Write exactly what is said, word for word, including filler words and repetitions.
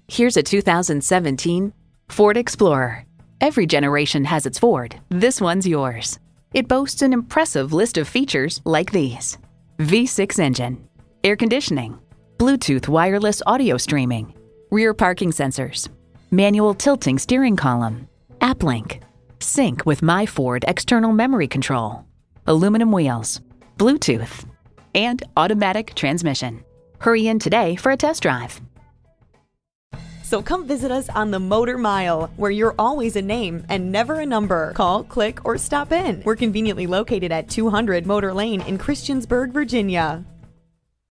Here's a two thousand seventeen Ford Explorer. Every generation has its Ford. This one's yours. It boasts an impressive list of features like these: V six engine, air conditioning, Bluetooth wireless audio streaming, rear parking sensors, manual tilting steering column, app link, sync with My Ford external memory control, aluminum wheels, Bluetooth, and automatic transmission. Hurry in today for a test drive. So come visit us on the Motor Mile, where you're always a name and never a number. Call, click, or stop in. We're conveniently located at two hundred Motor Lane in Christiansburg, Virginia.